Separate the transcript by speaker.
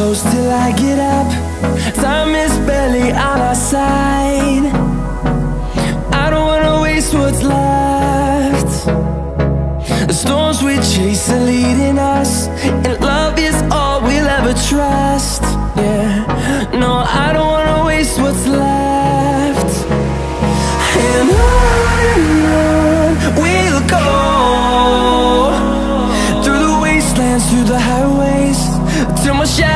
Speaker 1: close till I get up. Time is barely on our side. I don't wanna waste what's left. The storms we chase are leading us, and love is all we'll ever trust. Yeah, no, I don't wanna waste what's left. And on we'll go, through the wastelands, through the highways, till my shadow